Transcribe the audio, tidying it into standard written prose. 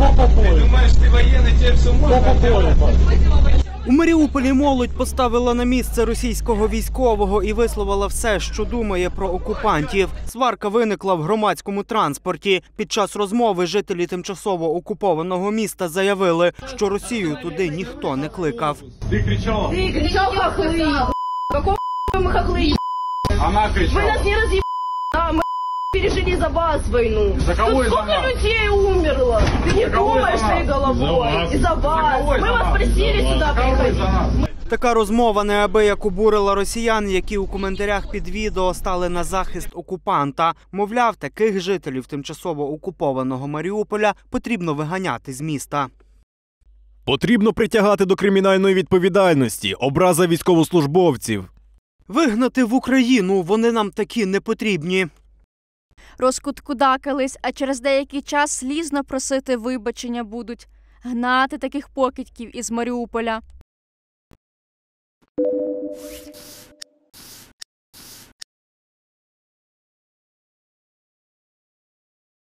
Ты думаешь, ты военный, тебе все можно? У Маріуполі молодь поставила на місце російського військового і висловила все, що думає про окупантів. Сварка виникла в громадському транспорті. Під час розмови жителі тимчасово окупованого міста заявили, що Росію туди ніхто не кликав. Ты кричала? Ты кричал хохлы, какого мы хохлы, Она вы кричала. нас не разъебали, да, мы пережили за вас войну. За кого и за Сколько нас? людей умерло? Ты не За кого и думаешь за нас? своей головой. И за вас. кого и Мы за вас нас? просили сюда За кого и приходить. за нас? Така розмова неабияк обурила росіян, які у коментарях під відео стали на захист окупанта. Мовляв, таких жителів тимчасово окупованого Маріуполя потрібно виганяти з міста. Потрібно притягати до кримінальної відповідальності, образа військовослужбовців. Вигнати в Україну, вони нам такі не потрібні. Розкуткудакались, а через деякий час слізно просити вибачення будуть. Гнати таких покидьків із Маріуполя.